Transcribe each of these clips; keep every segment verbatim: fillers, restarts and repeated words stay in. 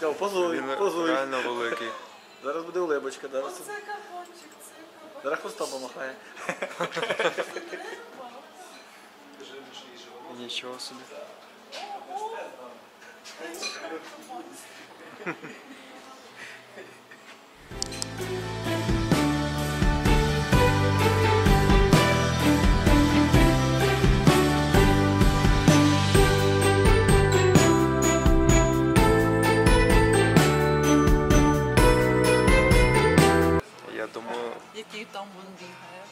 Сказав, позуй, Він позуй. реально великий. Зараз буде улибочка, зараз. Оце кавунчик, це кавунчик. Зараз хвостом помахає. Нічого собі. Я думаю, Який там він бігає.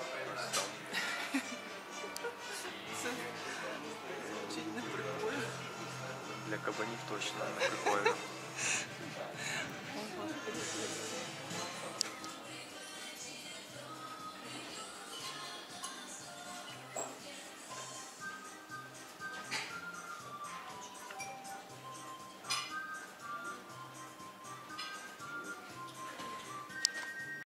Це чи не прикольно? для кабанів точно не прикольно. О, Господи.